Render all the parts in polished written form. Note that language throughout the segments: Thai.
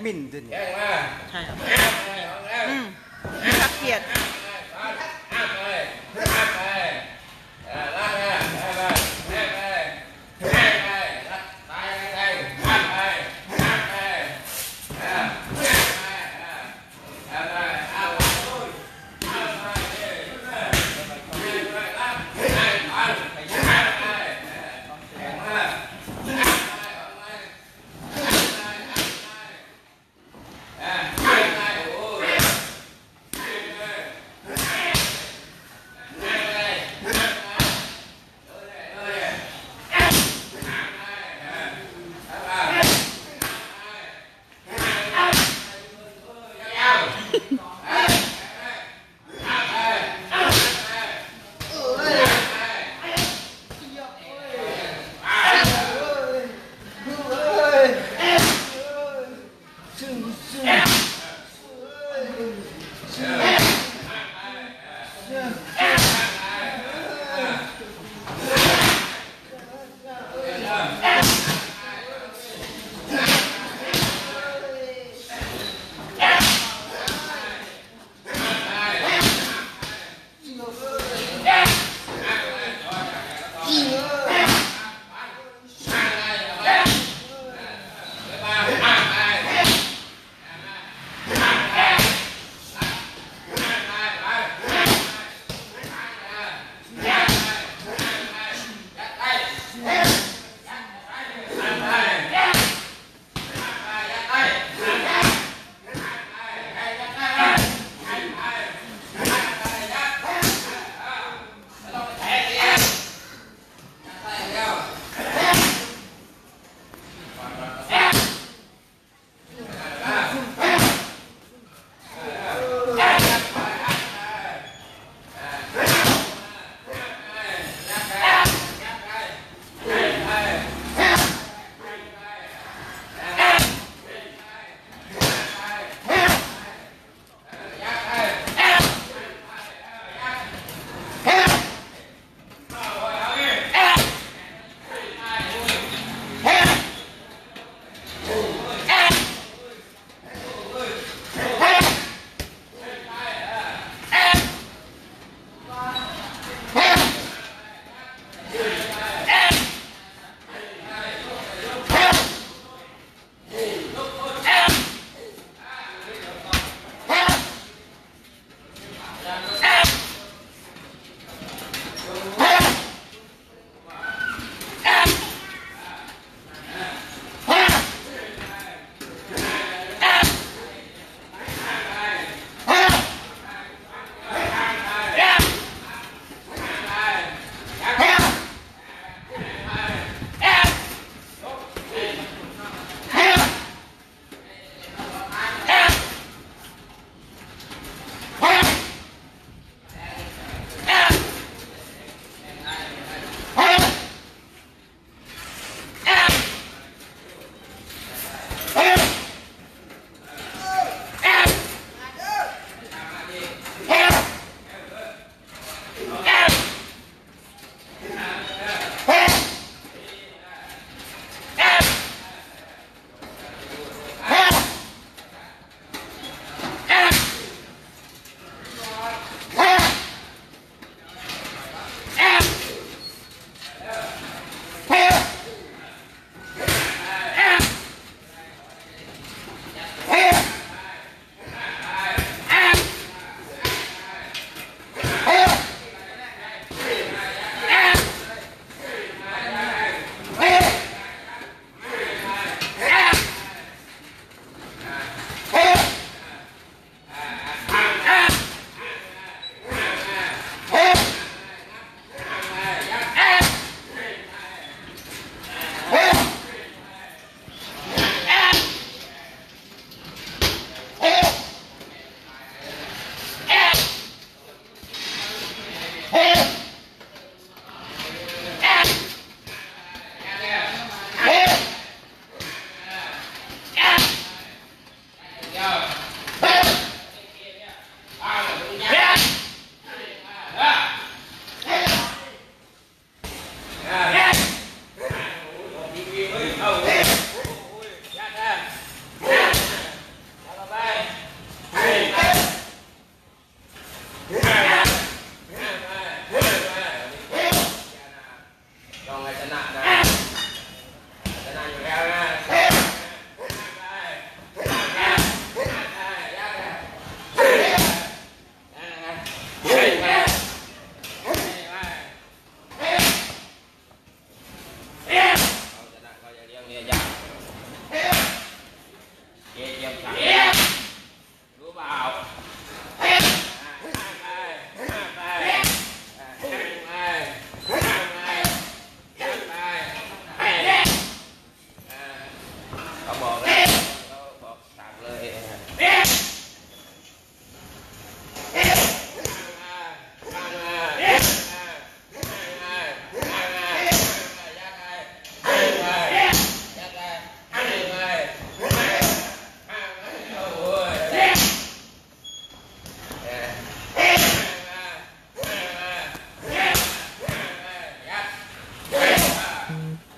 มินตัวนี้ใช่ครับทักเกียรติ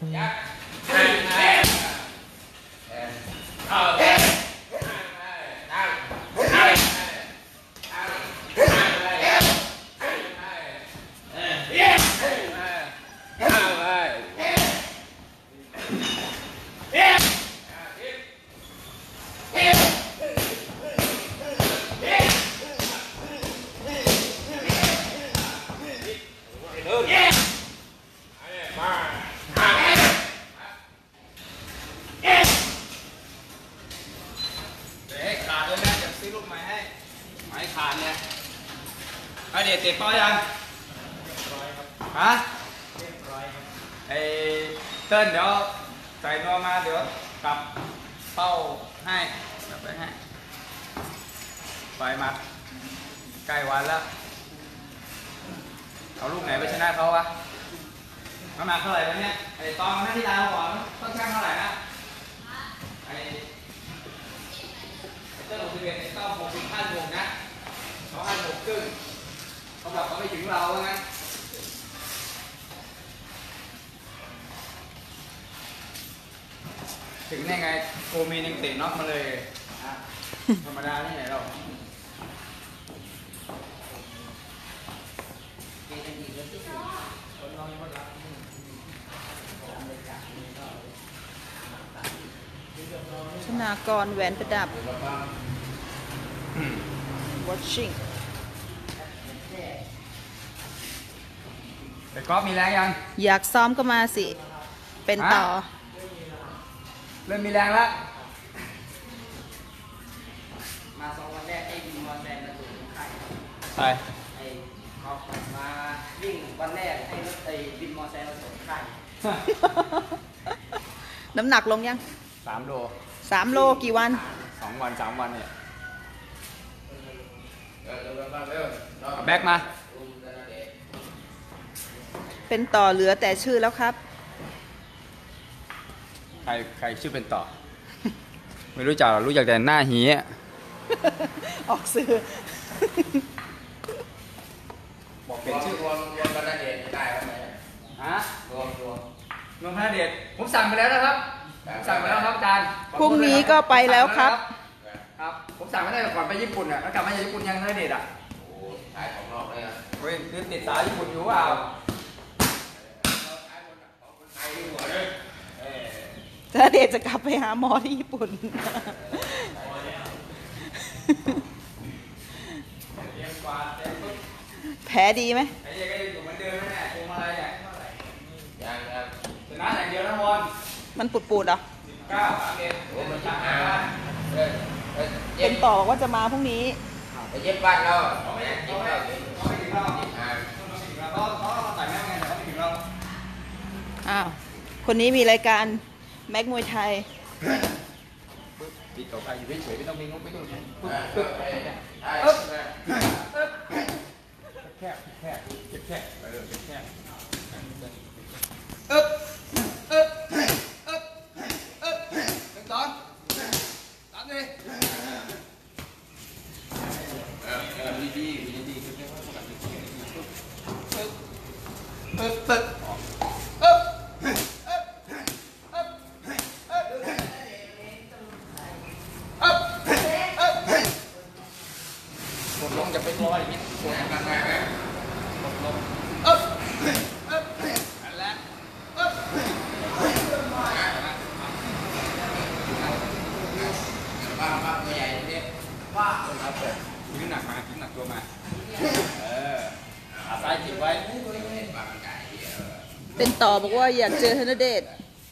เด็กเตะต่อยังฮะไอเติ้ลเดี๋ยวใส่นวมมาเดี๋ยวกลับเป้าให้กลับไปให้ปล่อยมัดใกล้วันแล้วเอาลูกไหนไปชนะเขาวะน้ำหนักเท่าไหร่วะเนี่ยไอตองหน้าที่ดาวก่อนต้องช่างเท่าไหร่นะไอเติ้ล61ไอเต้า65 นะเขา56 ครึ่งเขาบอกเขาไม่ถึงเราไงถึงได้ไงโกมีนยังเตะน็อกมาเลยธรรมดาที่ไหนเราธนากรแหวนประดับ watching แต่กอล์ฟมีแรงยังอยากซ้อมก็มาสิเป็นต่อเริ่มมีแรงแล้วมา2 วันแรกไอ้บินมอแซนมาสู่ค่ายใช่ไอ้เขามาวิ่งวันแรกให้รถไอ้บินมอแซนมาสู่ค่ายน้ำหนักลงยัง 3 โล 3 โลกี่วัน 2 วัน 3 วันเนี่ยแบ็กมาเป็นต่อเหลือแต่ชื่อแล้วครับใครชื่อเป็นต่อ ไม่รู้จักหรอรู้จักแต่หน้าหีออกสื่อบอกเป็นชื่อรวมพระเดชได้ไหมฮะรวมพระเดชผมสั่งไปแล้วนะครับสั่งไปแล้วครับอาจารย์พรุ่งนี้ก็ไปแล้วครับครับผมสั่งไม่ได้ก่อนไปญี่ปุ่นอ่ะแล้วกลับมาจากญี่ปุ่นยังพระเดชอ่ะโอ้ขายของนอกเลยอ่ะเฮ้ยติดสายญี่ปุ่นอยู่เปล่าถ้าเดชจะกลับไปหาหมอที่ญี่ปุ่นแผลดีไหมไอ้ยังก็อยู่เหมือนเดิมแน่โกงอะไรเนี่ยยังชนะอย่างเดียวนะบอลมันปูดๆเหรอ 9 11โอ้มันช้าเป็นต่อว่าจะมาพรุ่งนี้ไปเย็บบ้านเราไม่ถึงเราเขาใส่แม่ไงเขาไม่ถึงเราอ้าวคนนี้มีรายการแม็กมวยไทยปิดต่อไปอยู่เฉยไม่ต้องมีงบไม่ต้องแคบตอนตามเลยดีลงจะไปลอยอย่างนี้ลงแล้วบ้าตัวใหญ่เนี่ยว่าขึ้นหนักมาขึ้นหนักตัวมาขาซ้ายจิบไว้เป็นต่อบอกว่าอยากเจอธนเดช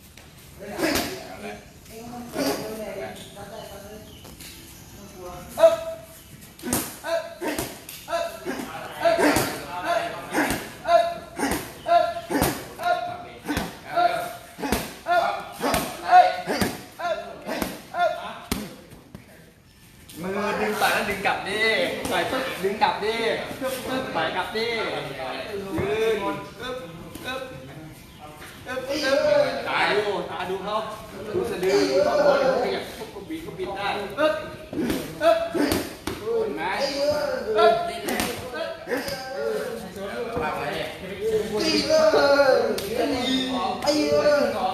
มือดึงต่อยแล้วดึงกลับดิต่อยปึ๊บดึงกลับดิปึ๊บต่อยกลับดิยืนตาดูเขาดูสะดือดูเขาหัวเดี๋ยวขยับก็บิดได้เห็นไหมบ้าอะไรเนี่ย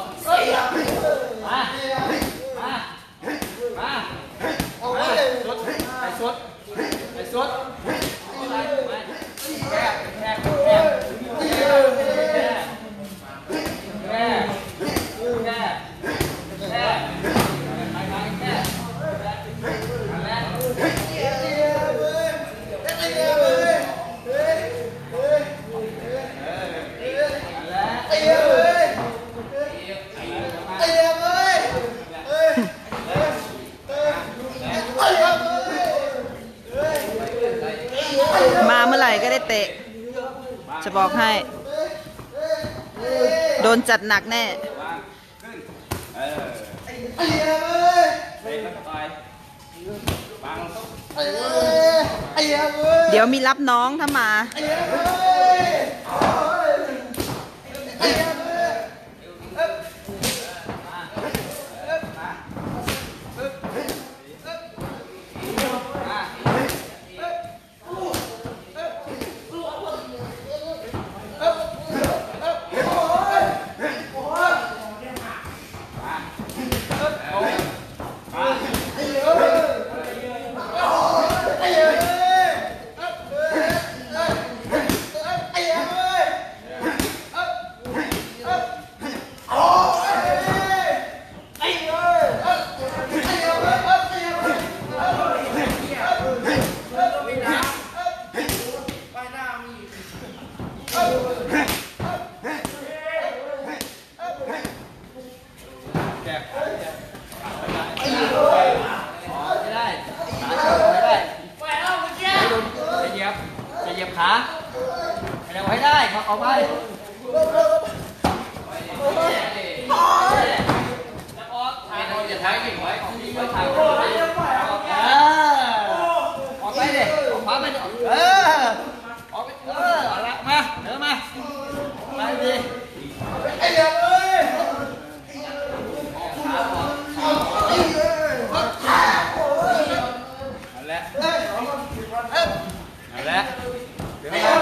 บอกให้ โดนจัดหนักแน่วางขึ้นเตะแล้วก็ต่อยวางลงเดี๋ยวมีรับน้องถ้ามาจะเหยียบขาให้เราให้ได้เอาไปแล้วออกทางเราจะท้ายกิ่งไว้ของที่ไว้ทางออกไปดิออกขวาไปดิออกไปเอาละมาเดินมาไปดินั่นแหละนั่นแหละเดี๋ยวมา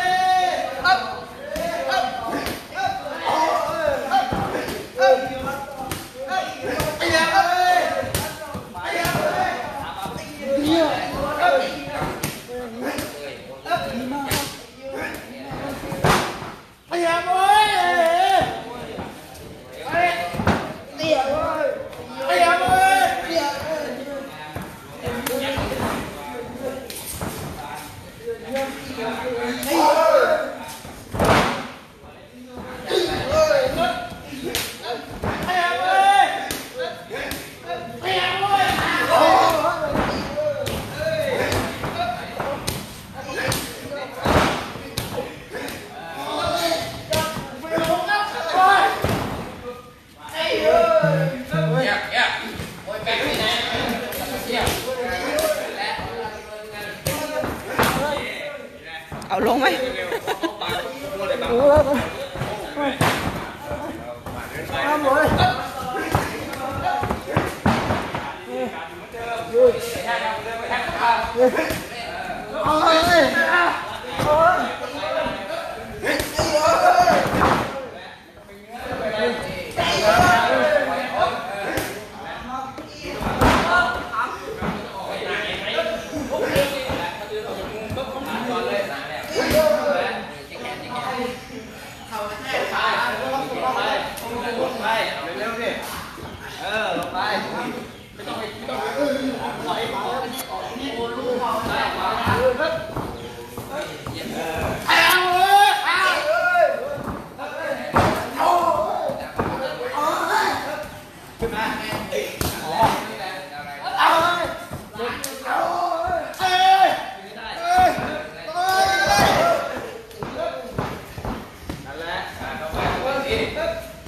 เอาลงไหมเร็วๆดิลงไปไม่ต้องถอยออกนี่โอ้ลูกออกได้ขึ้นมานั่นแหละต่อไปอีก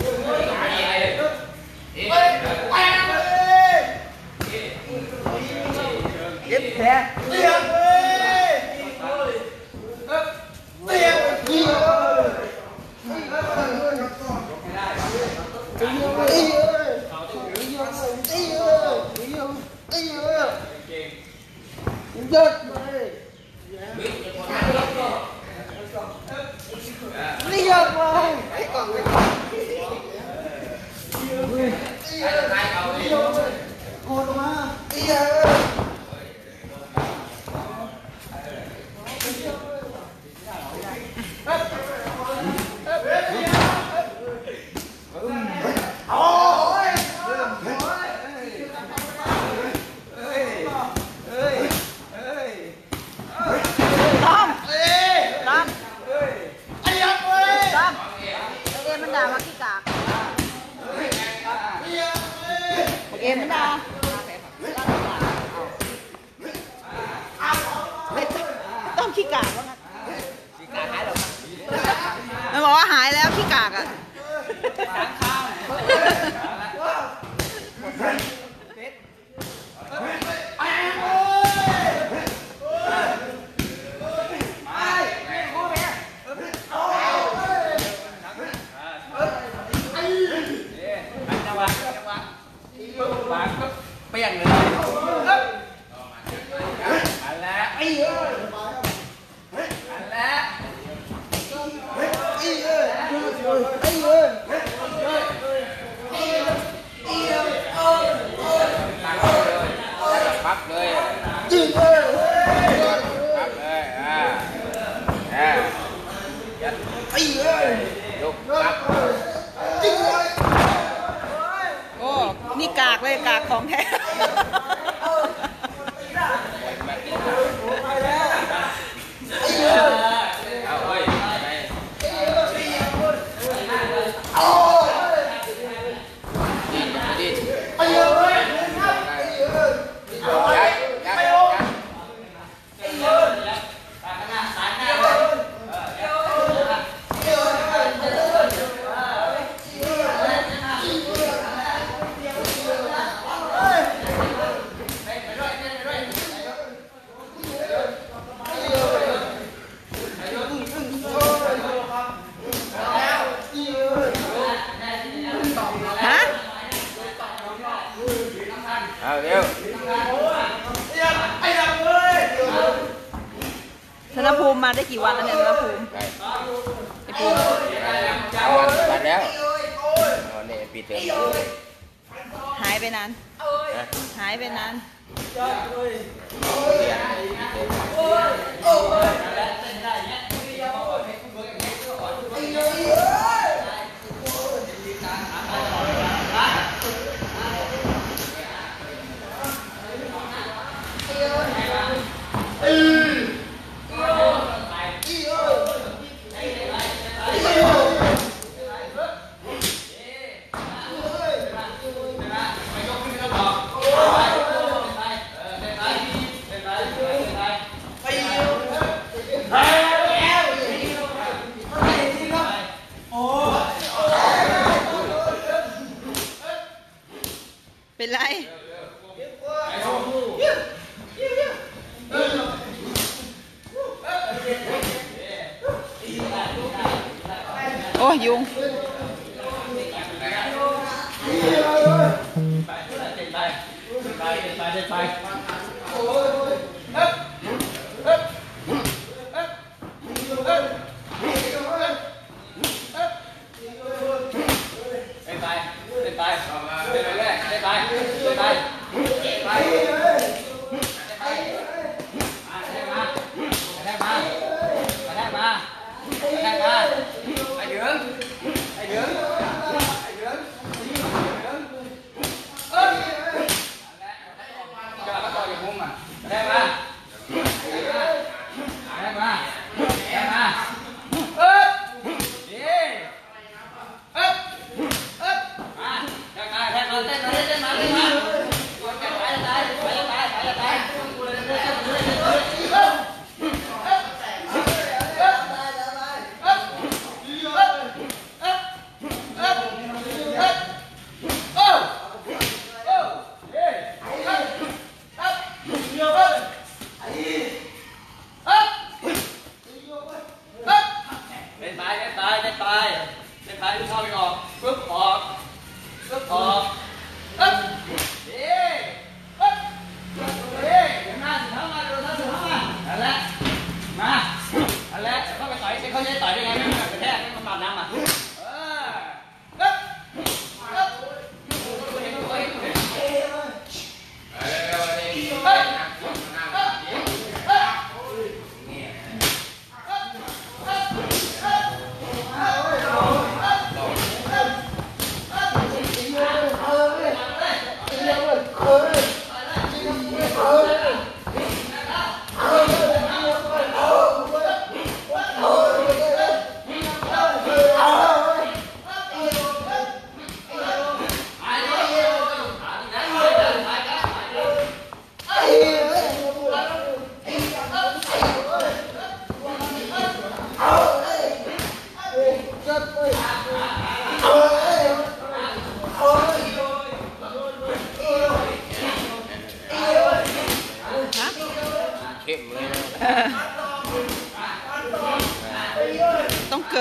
เย็บแผลเอ็มดาต้องขี้กากว่างั้นขี้กากหายหรอบอกว่าหายแล้วขี้กากอ่ะล้างข้าววางก็เปี้ยงเลยอันแล้วอันแล้วปั๊บเลยปั๊บเลยลุกปั๊บโอ้นี่กากเลยกากของแท้เอาเว้ยฮะเอาเร็วธนภูมิมาได้กี่วันแล้วเนี่ยธนภูมิไอ้ภูมิมาแล้วนี่ปีเติมหายไปนาน หายไปนาน เป็นไรโอ้ยยุงไ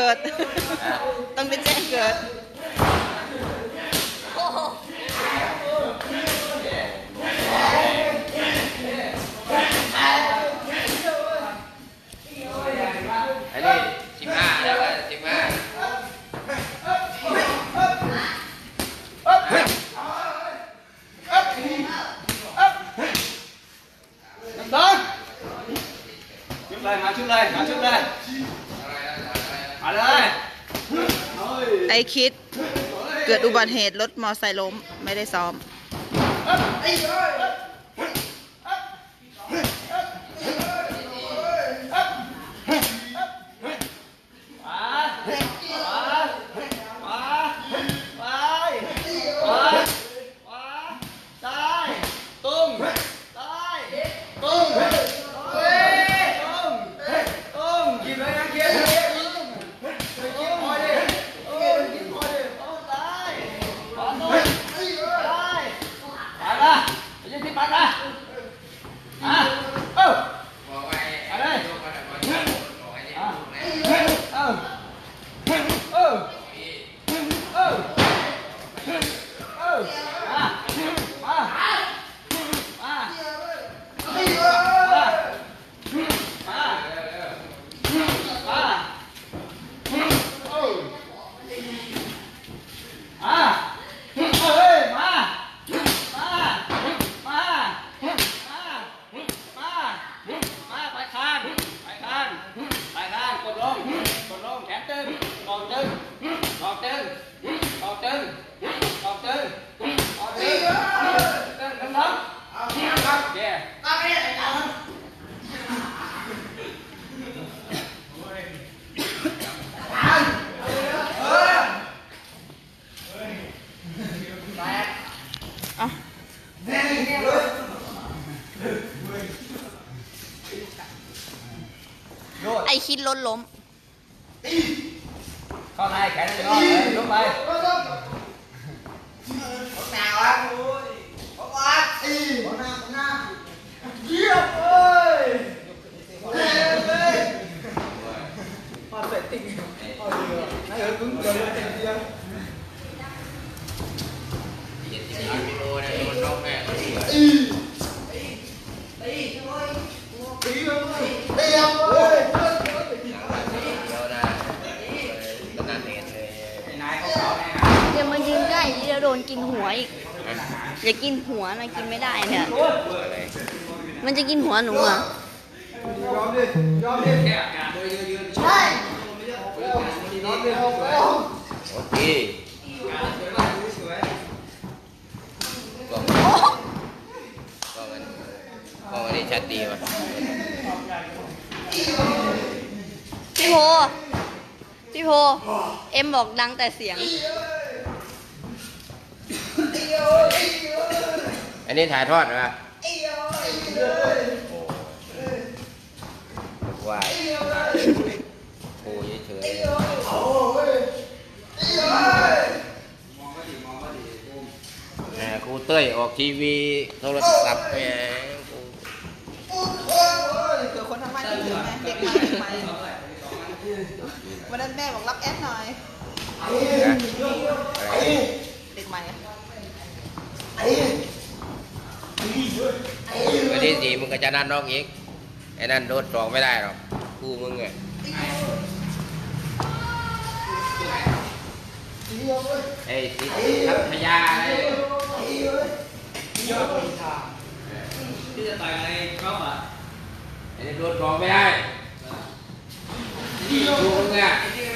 กิด ต้องไปแจ้งเกิดอันนี้15แล้วก็15 Đón Chút lên, hạ chút lên, hạ chút lên Hạ lên ไอคิด เกิดอุบัติเหตุรถมอไซค์ล้ม ไม่ได้ซ้อม ไอคิดรถล้มเข้าในแขนนอนเลยลุกไปอย่ามายืนใกล้เดี๋ยวโดนกินหัวอีก อย่ากินหัวนะกินไม่ได้เนี่ย มันจะกินหัวหนูอ่ะโอเคก็วันนี้ชัดดีว่ะพี่โพ พี่โพ เอ็มบอกดังแต่เสียงอันนี้ถ่ายทอดนะวายโอ้ยเฉยครูเต้ยออกทีวีโทรศัพท์เนี่ยเกิดคนทำไมถึงไงเด็กใหม่วันนั้นแม่บอกรับแอดหน่อย เด็กใหม่วันที่4มึงก็จะนั่นน้องอีกไอ้นั่นโดนสองไม่ได้หรอกคู่มึงไงไอ้สิทัพยาไอ้ที่จะต่อยอะไรเขาอ่ะไอ้โดนสองไม่ได้คู่มึงไง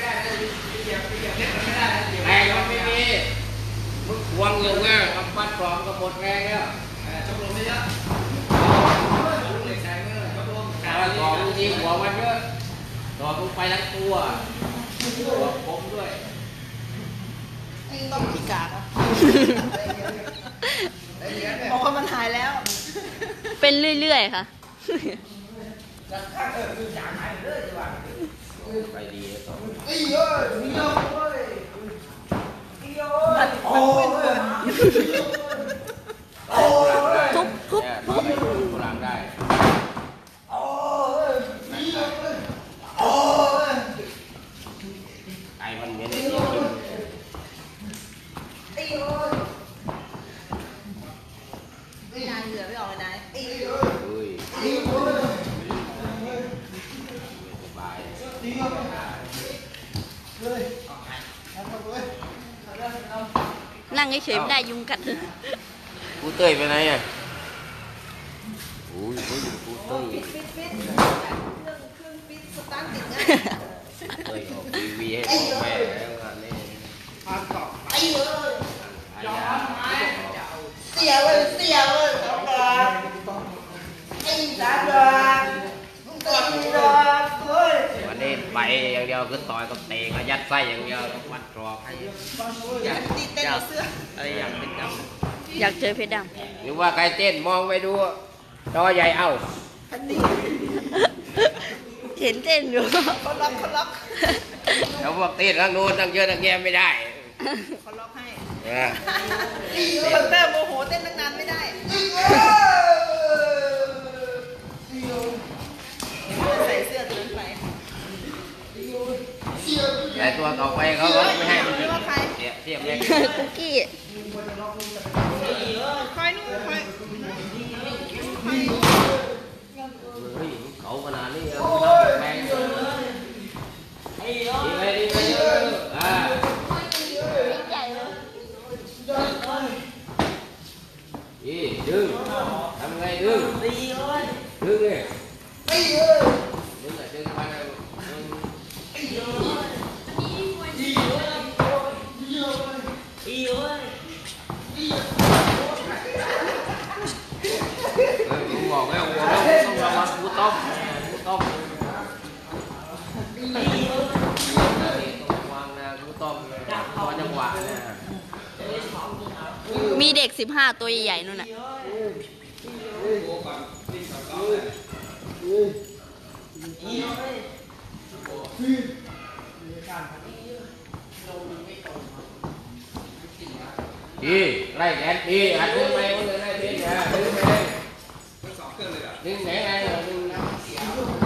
แรงมันไม่มีมึงควงอยู่ไงกำปั้นสองก็หมดแรงแล้วชมรมไม่เยอะเล็กชายเมื่อชมรมแต่ว่าสองจริงหัวมันเยอะสองมึงไปทั้งตัวตัวผมด้วยต้องพิการอ่ะบอกว่ามันหายแล้วเป็นเรื่อยๆค่ะไปดีสองทุบทุบทุบพลังได้นั่งเฉยๆไม่ได้ยุงกัดกูเต้ยไปไหนอ่ะโอ้ยกูเต้ยปิดเครื่องปิดสตาร์ทติดนะเต้ยออกทีวีให้พ่อแม่แล้วงานนี้ไอ้เอ้ยเสียเลยสองดอกไอ้สามดอกมึงตีดอกเฮ้ยวันนี้ไปอย่างเดียวคือต่อยกับเตะกับยัดไส้อย่างเดียววัดรอกให้ตีเต้นกับเสื้ออะไรอยากเป็นดอยากเจอเพชรดำหรือว่าใครเต้นมองไปดูจอใหญ่เอ้าพันดีำเห็นเต้นอยู่เขาล็อกแล้วพวกเต้นทั้งโน้นทั้งเยอะทั้งแยะไม่ได้เขาล็อกให้เออคอนเตอร์โมโหเต้นตั้งนานไม่ได้ใส่เสื้อตัวนั้นไปแต่ตัวต่อไปเขาก็ไม่ให้มันเทียบเลยคุกกี้คอยนู่นคอยเฮ้ยเขาขนาดนี้เอาแพงดีไปอ่าใหญ่เลยดึงทำไงดึงดึงเลยดึงดึงไปกูบอกแล้วต้องระวังกูต้มต้องวางนะกูต้มพอจังหวะเนี่ยมีเด็ก15ตัวใหญ่ๆนู่นน่ะดีไล่แขนดีอัดดึงไปมันเลยไล่เพชรนะดึงไปเลยดึงไหนไงดึง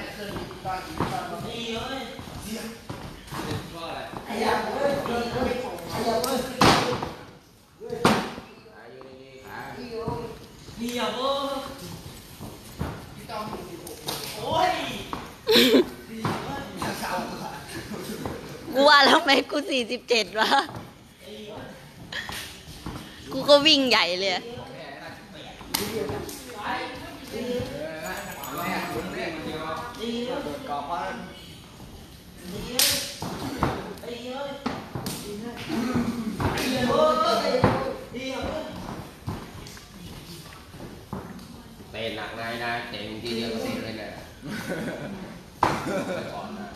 กูว่าแล้วไหมกู47วะ กูก็วิ่งใหญ่เลยเตะหนักไงนะเตะทีเดียวก็เตะเลยนะไปก่อนนะ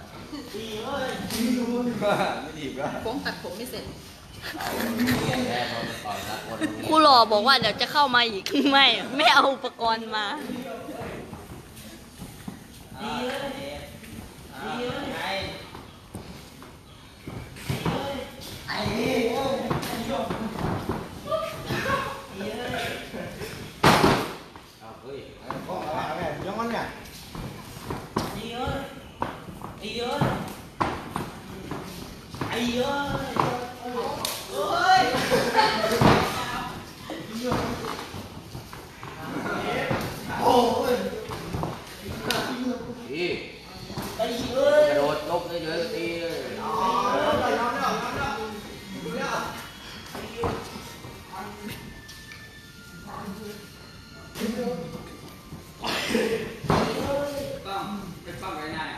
ไม่ดีก็ผมตัดผมไม่เสร็จเอาแค่เขาต่อยสักคนครูหล่อบอกว่าเดี๋ยวจะเข้ามาอีก ไม่เอาอุปกรณ์มาเอาเฮ้ยยังมันเนี่ยดีกระโดดลบเฉยๆตีเลยต้องเป็นปั้มไว้ง่าย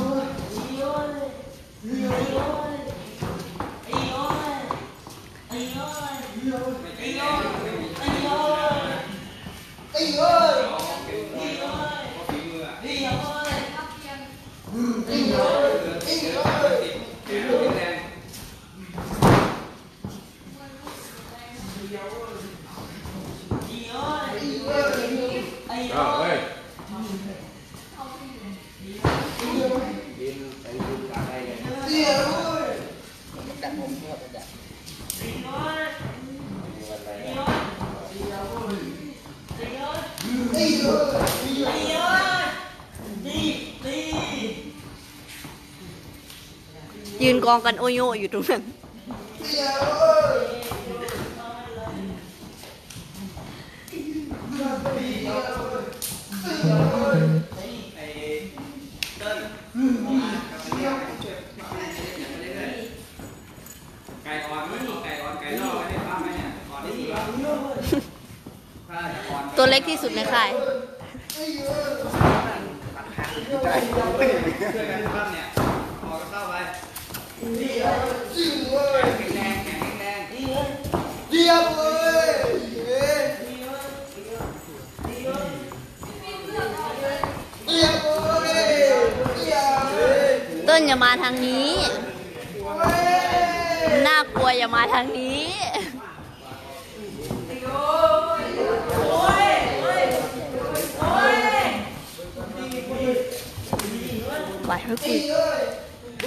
เอาเฮ้ยดินแต่งดินอะไรเนี่ยดัดผมเพื่อไปดัดยืนกองกันโอโยอยู่ตรงนั้นไอ้เติ้ลไก่อ่อนไม่มีไก่อ่อนไก่นอกไม่ได้ปั้มถ้าจะอ่อนตัวเล็กที่สุดในค่ายช่วยกันครับเนี่ยออกเข้าไปแข็งแรงแข็งแรงเดียวเลยต้นอย่ามาทางนี้ น่ากลัวอย่ามาทางนี้ไหวให้คุย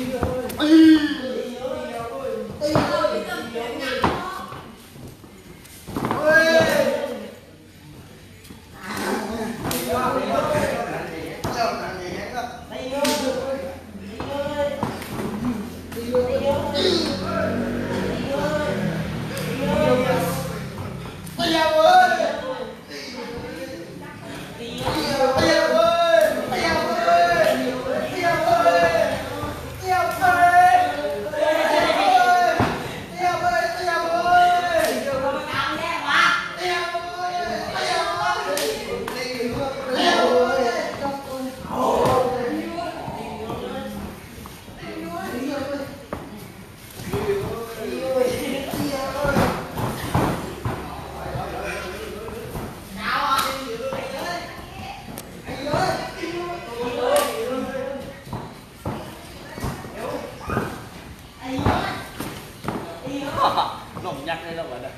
หลงยักษ์เลยแล้ววะเนี่ย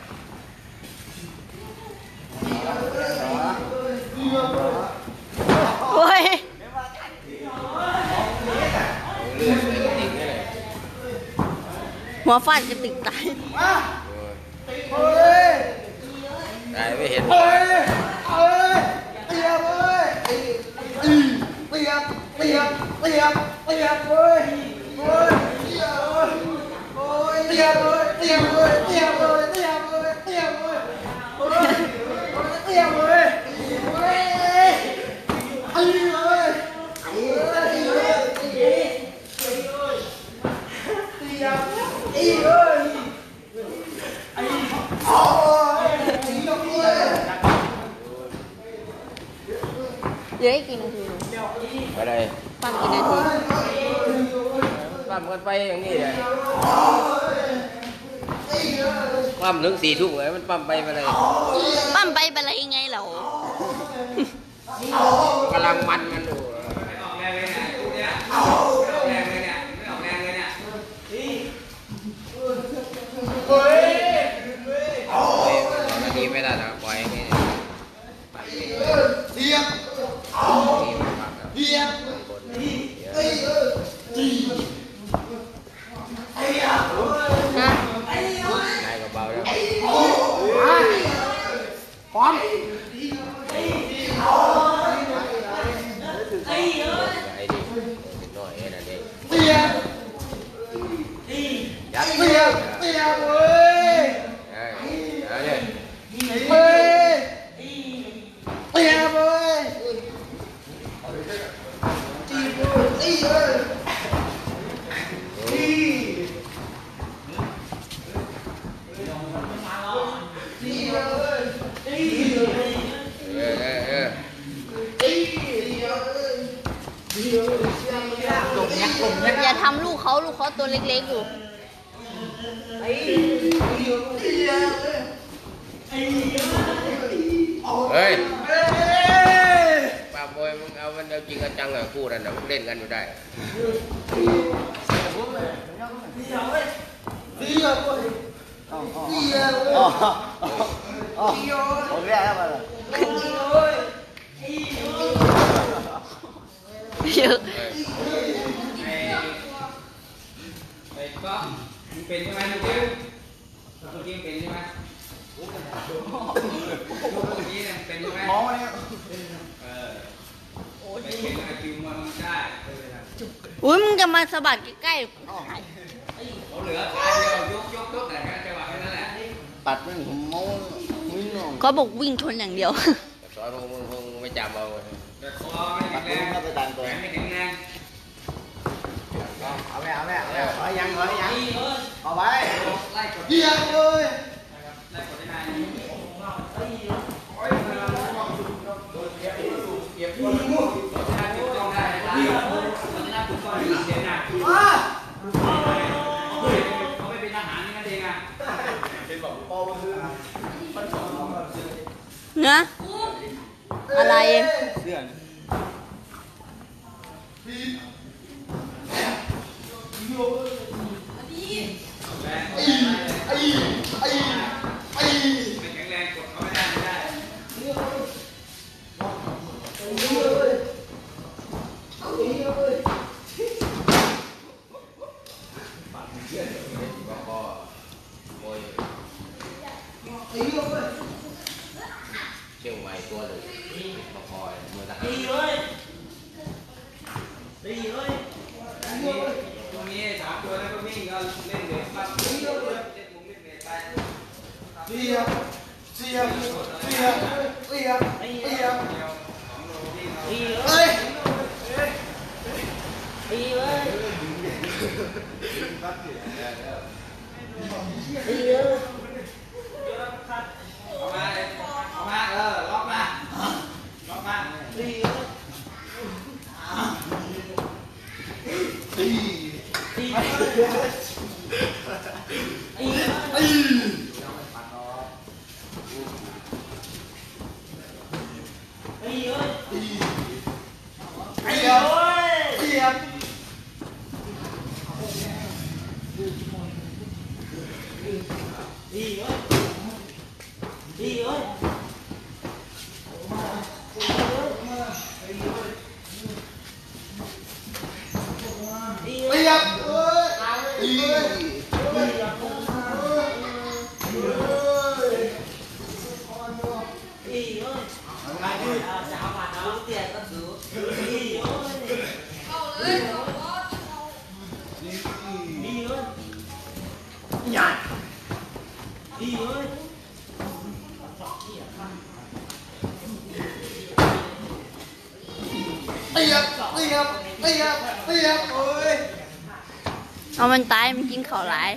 โอ้ย หัวฟาดกระติกตายตายไม่เห็นเตียบเลยเตียบเตียบเตียบเตียบเลยโอ้ยเตียบเลยโอ้ยเตียบเลยเตียบเลยเตียบเลยเตียบเลยเตียบเลยโอ้ยเตียบเลยโอ้ยไอ้เลยไอ้เลยเตียบไอ้เลยไอ้โอ้ยไอ้ยกเลยเดี๋ยวให้กี่นาทีอะไรปั้มกี่นาทีปั้มกันไปอย่างนี้เลยปั้มถึง4 ทุ่มเลยมันปั้มไปอะไรปั้มไปเป็นไรยังไงเหรอกำลังมันอยู่ไม่ออกแรงเลยเนี่ยตู้เนี่ยไม่ออกแรงเลยเนี่ยไม่ออกแรงเลยเนี่ยเฮ้ยนาทีไม่ได้นะปล่อยอย่างนี้เตียบเตียบไอ้ไอ้อะนะนายก็เบาแล้วพร้อมไอ้ดินิดหน่อยนั่นเองเตียบยัดเตียบเตียบเว้ยเอาเนี่ยเฮ้ยเตียบเว้ยจีบเลยตีเลยตีตีเลยตีเลย ตีเลยตีเลยลงยักษ์ลงยักษ์อย่าทำลูกเขาตัวเล็กๆอยู่เฮ้ยป้าบอยมึงเอามันเอาจริงเอาจังอะคู่นั่นนะมึงเล่นกันอยู่ได้ผมเรียกอะไรล่ะเยอะไอ้ก็มึงเป็นใช่ไหมเมื่อกี้เป็นใช่ไหมเมื่อกี้เนี่ยเป็นใช่ไหมมองอะไรไม่เป็นอะไรคิวมันได้อุ้ยมึงจะมาสะบัดใกล้เขาเหลือขาเดียวยกแต่แค่จังหวะแค่นั้นแหละปัดมันผมมองวิ่งลงๆเขาบอกวิ่งชนอย่างเดียวสอนมึงไม่จำเอาแต่คอไม่แข็งแรงแขนไม่แข็งแรงเอาไปเอายังเอาไปไล่กดเยี่ยมเลยไล่กดได้นานอ่ะเป็นบอกปอมันคือมันสอนเนื้ออะไรเสื้อไม่แข็งแรงกดเขาไม่ได้เชี่ยวไวตัวเลยประคอยมือตะตรงนี้สามตัวแล้วก็วิ่งก็เล่นเด็กปั๊บเล่นมุมเล่นเด็กไปเดียว2 โลวิ่งเอาเอามาล็อกมาเอามันตายมันกินข้าวหลาย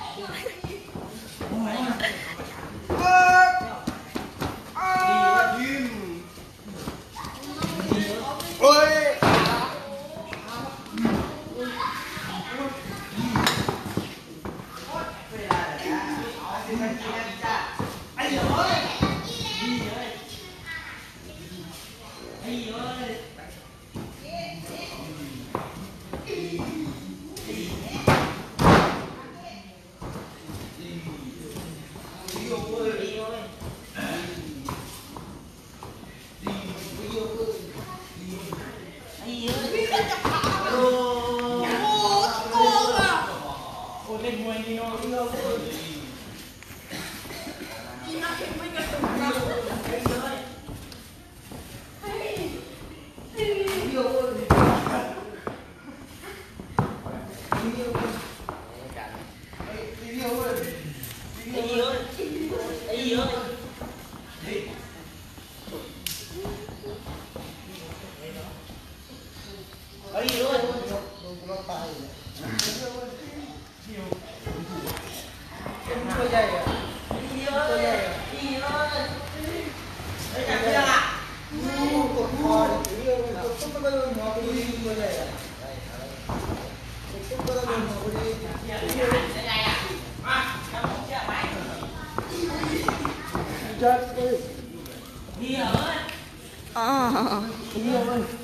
อ๋อ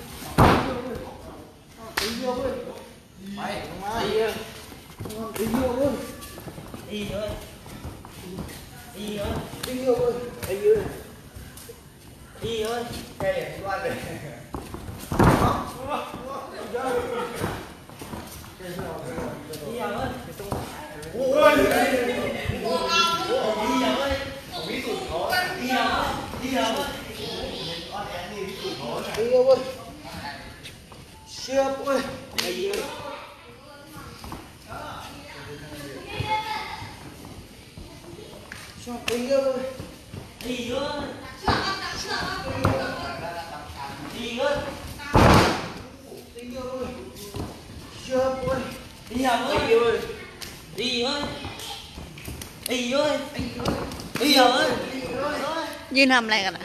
ยืนทำอะไรกันอ่ะ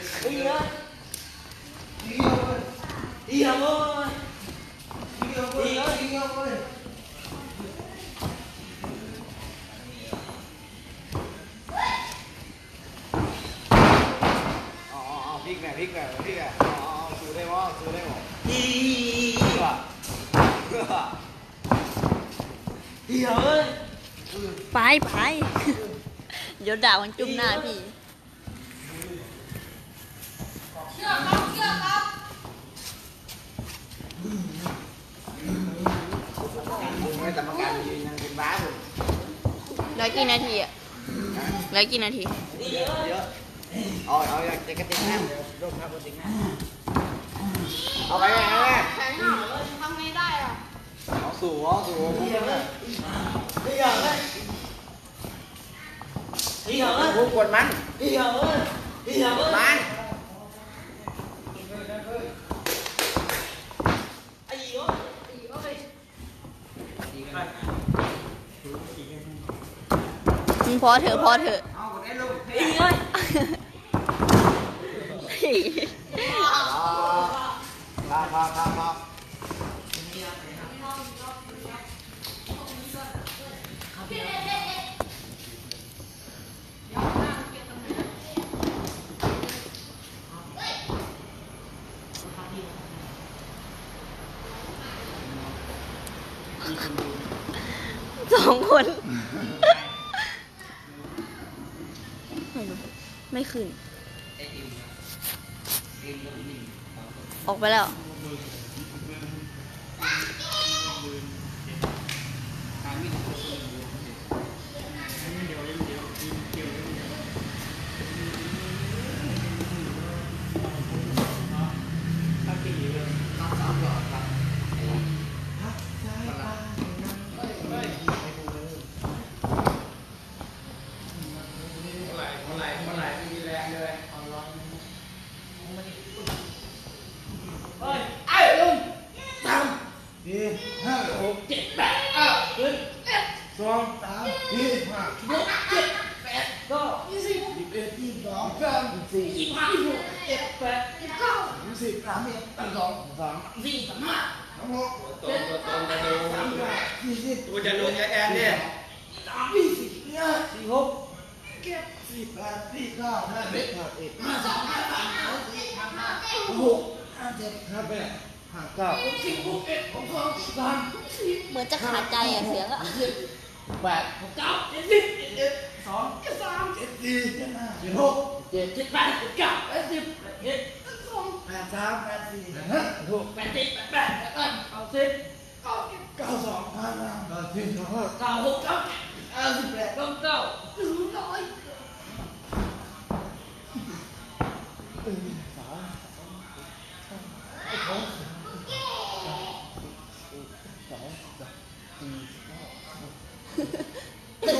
แม่พริกแม่พริกอ่ะซื้อได้บ่ซื้อได้บ่อีว่ะเฮ้ยไปเดี๋ยวด่าวันจุ่มหน้าพี่ไม่แต่ประกันยืนยังเป็นบ้าผมเหลือกี่นาทีอะเหลือกี่นาทีเยอะเอาจะกระติกน้ำร่มครับกระติกน้ำเอาไปไงเอาไงแข่งห่าทำไงได้อะเอาสู่พวกนั้นเลยพวกกดมันมันพอเถอะเอากดได้ลูกพอ 2 คนไม่ขึ้น ออกไปแล้วคนไหลไม่มีแรงเลย ตัวจะลงยาแอนเนี่ยเหมือนจะขาดใจอ่ะเสียงอ่ะ ดู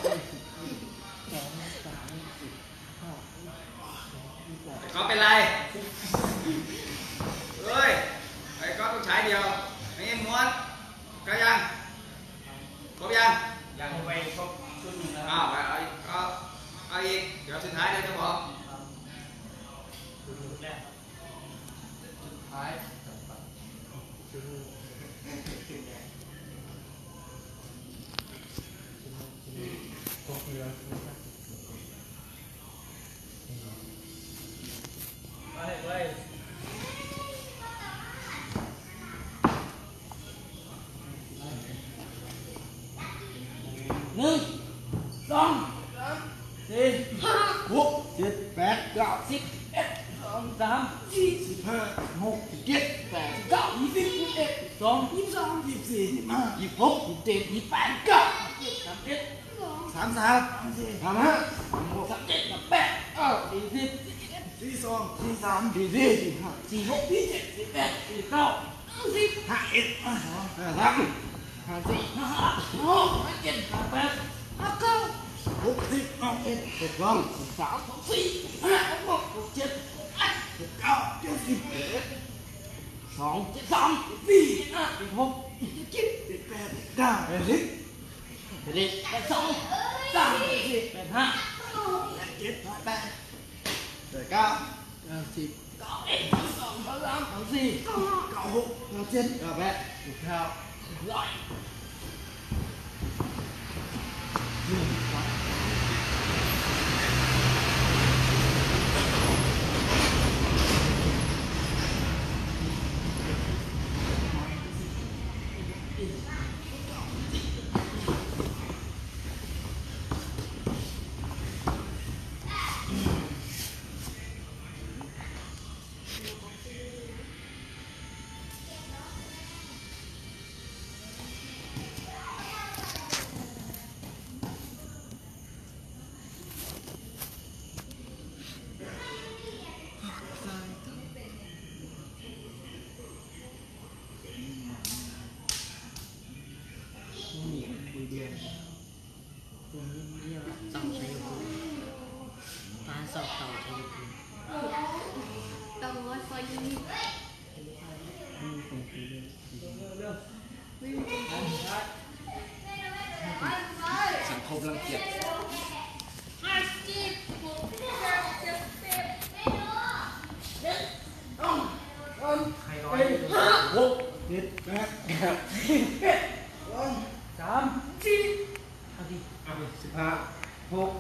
เขาเป็นไรเฮ้ยไอ้ก็ต้องใช้เดียวไม่งั้นม้วนก็ยังครบยังไปครบชุดนึงแล้วเอาอีกเดี๋ยวสุดท้ายเดี๋ยวจะบอก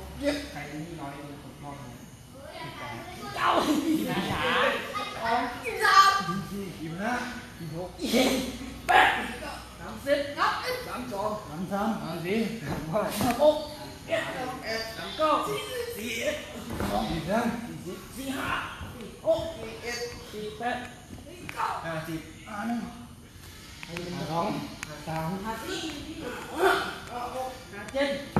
ใครที่น้อยเป็นคนพ่อเลยเจ้าหนาช้าอิ่มนะอิ่มหกแปด30นับ 3-2 เอาสิ 6 7 9 อิ่มนะ 45 6 48 50อ่านึง2 3 57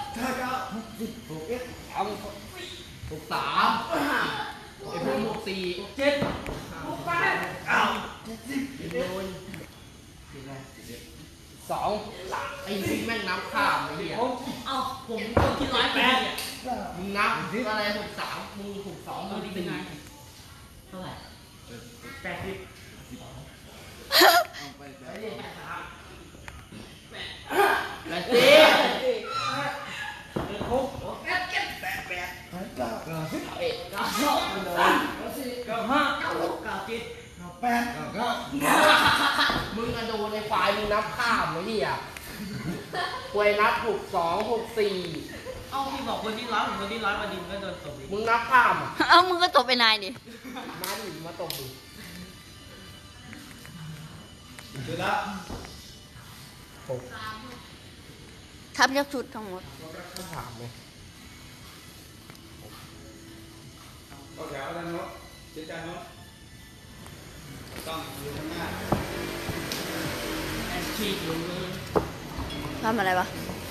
ไอ้พวกหมวกสี่ 7 สองไอ้ซิงแม่งนับข้ามไอ้เหี้ยเอ้าผมคนที่108เนี่ยมึงนับอะไร63มึง62มึง4 เท่าไหร่80 และสิ มึงอะโดนในควายมึงนับข้ามไอ้เหี้ยควยนับ62 64 เอ้าพี่บอกคนที่ร้อยผมคนที่ร้อยมาดินก็โดนตบอีกมึงนับข้ามอ่ะเอ้ามึงก็ตบไปนายดิมาดิมาตบมึงจุดแล้วทับยกชุดทั้งหมดต้องถามเลยก็แถวด้านโน้นเจ็ดด้านโน้นต้องอยู่ข้างหน้าแอนชีดอยู่เลยทำอะไรวะ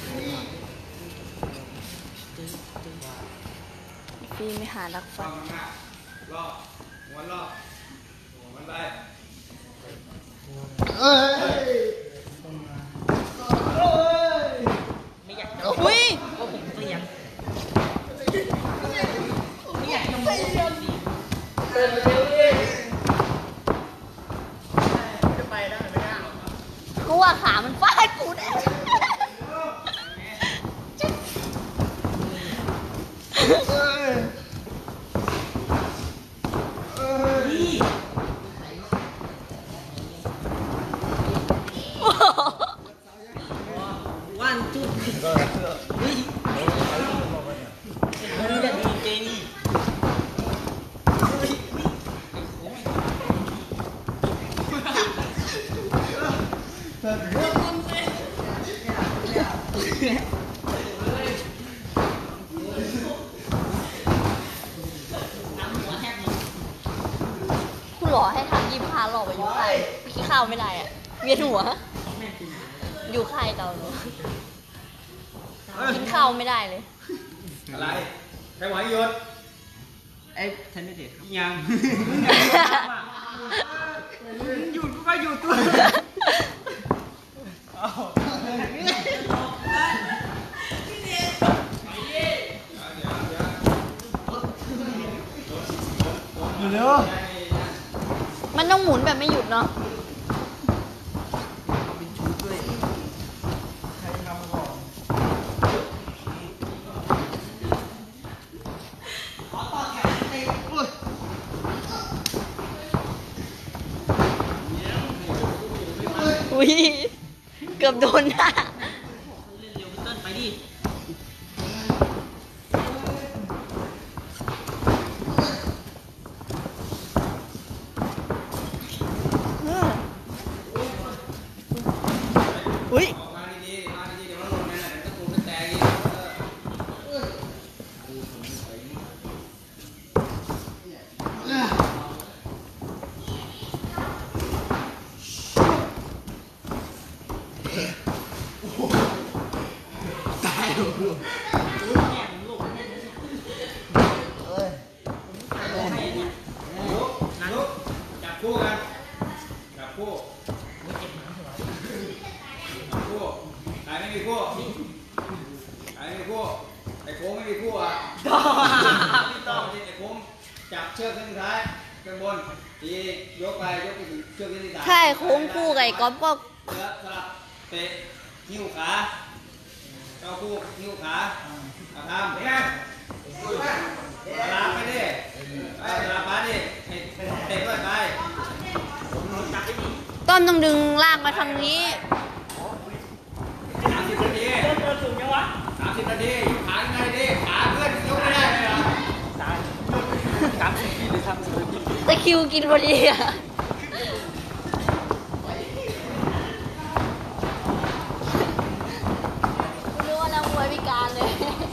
พี่ไม่หารักต้ฟัองนข้างหน้ารอบม้วนรอบม้วนไปเอ้ยไม่อยากอุ้ยก็ผมเกลียดไม่อยากทำอะไรดีเดินไปเร็วดิจะไปได้ไหมอ่ะกูว่าขามันฟาดกูแน่นี่วันจุดเฮ้ยอันนี้แบบจริงกูหล่อให้ทำ25 รอบไปอยู่ค่ายขี้ข้าวไม่ได้อะเวียนหัว อยู่ค่ายเก่าหนูกินข้าวไม่ได้เลยอะไรใครหวานหยุดไอ้ฉันไม่เด็ดยังหยุดก็หยุดตัวเร็วมันต้องหมุนแบบไม่หยุดเนาะใครทำก่อนอุ้ยเกือบโดนหน้าเล่นเร็วเต้นไปดิอุ้ยมาดีๆมาดีๆเดี๋ยวมันหล่นนะเดี๋ยวตะปูมันแตกอีกลุกจับคู่กันจับคู่จับคู่ใครไม่มีคู่ใครไม่มีคู่ไอ้โค้งไม่มีคู่อ่ะพี่ต้องไอ้โค้งจับเชือกเส้นสุดท้ายข้างบนทียกไปยกไปถึงเชือกเส้นที่สามใช่โค้งคู่กับไอ้ก๊อฟก็แล้วสลับเตะนิ้วขาเจ้าคู่นิ้วขาเอาทำสลับไปดิไปสลับมาดิให้เตะด้วยไปต้อมต้องดึงลากมาทางนี้ 30 นาทีเดินสูงยังวะ 30 นาทีขายังไงดิขาคิวกินพอดีอ่ะไม่รู้ว่านักมวยพิการเลย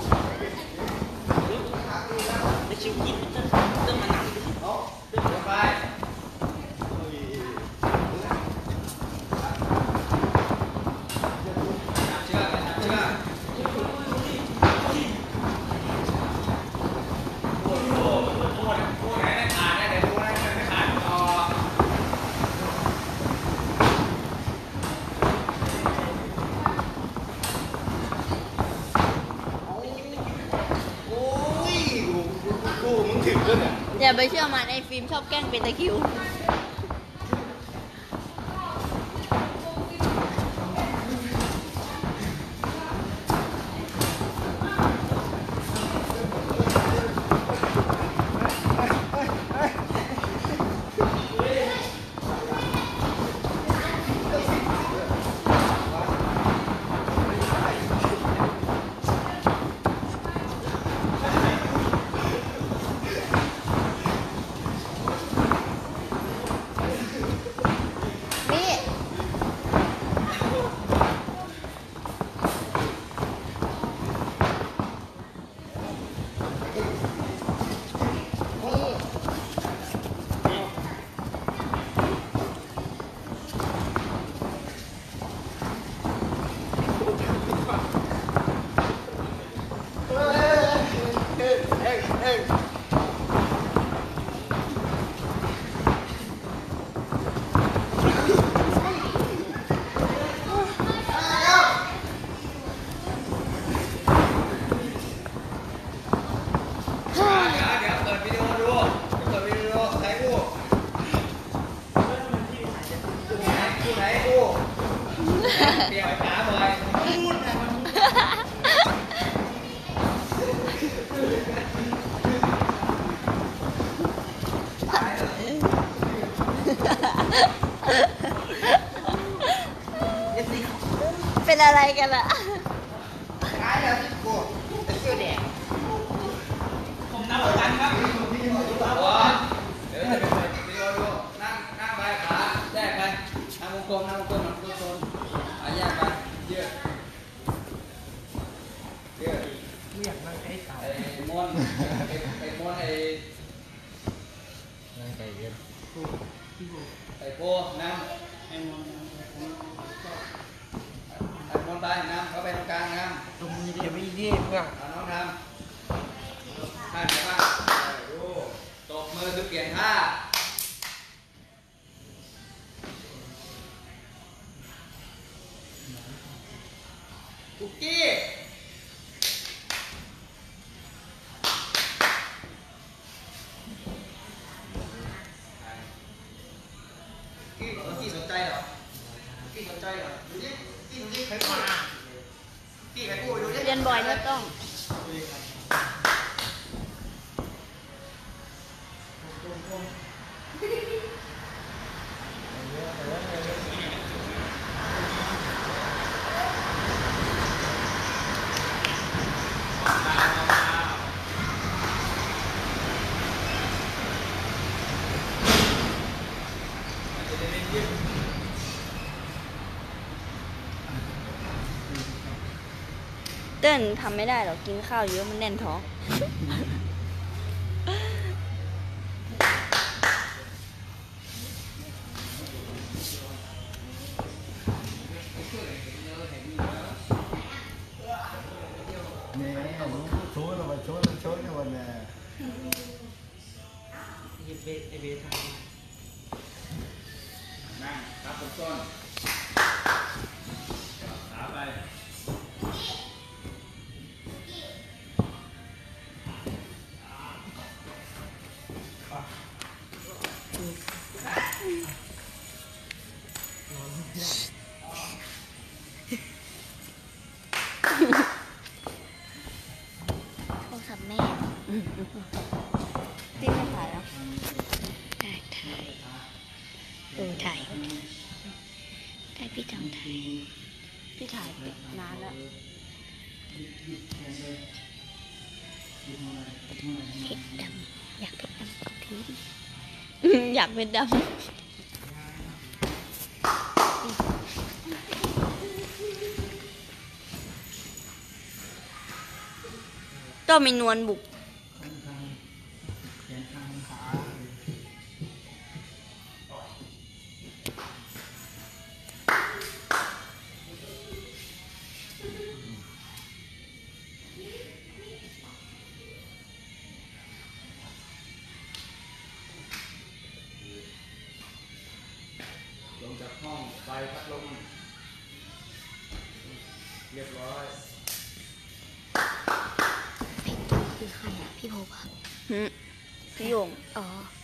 ไปชิวกินเติมมันน้ำดิไปเชื่อเชื่อไหนไม่ขาดได้เดี๋ยวดูนะไม่ขาดต่ออย่าไปเชื่อมันไอ้ฟิล์มชอบแกล้งเป็นตะคริว นี่เดี๋ยวเปิดวิดีโอดูเปิดวิดีโอใช้กูไหนกูเปลี่ยนขาบ่อยเป็นอะไรกันล่ะผมนับกันครับเดี๋ยวจะไปเปิดวิดีโอดูนั่งไปขาแยกไปนั่งวงกลมนั่งวงกลมแยกไปเยอะไอ้มอนไอ้มอนไอ้โพน้ำไอ้มอนไปน้ำเขาไปตรงกลางน้ำตรงนี้เดี๋ยวไม่เยี่ยมอ่ะเอาน้องทำท่าไหนบ้างตบมือคือเปลี่ยนท่าคุกกี้กี้สนใจเหรอกี้สนใจเหรอดูดิกี้ดูดิใครพูดกี้ใครพูดไปดูดิเรียนบ่อยก็ต้อง เต้นทำไม่ได้หรอกกินข้าวเยอะมันแน่นท้องไอเบสทำนั่งครับผมต้นขาไปโทรศัพท์แม่พี่ไม่ถ่ายแล้วถ่ายถ่ายพี่จำถ่ายพี่ถ่ายนานแล้วเพชรดำอยากเพชรดำสักทีดิอยากเป็นดำก็มีนวลบุกลงจากห้องไฟพัดลมเรียบร้อยคือใครอ่ะพี่โพบอ่ะพี่โยงอ๋อ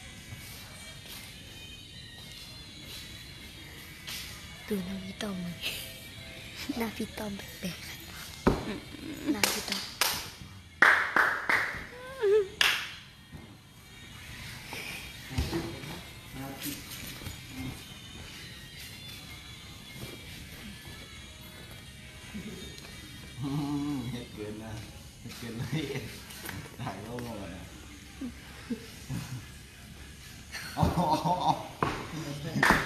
ดูหน้าพี่ต้อมเลยหน้าพี่ต้อมแปลกๆหน้าพี่ต้อมเฮ็ดเกินนะเฮ็ดเกินเลยถ่ายรูปมาเลยอ๋อ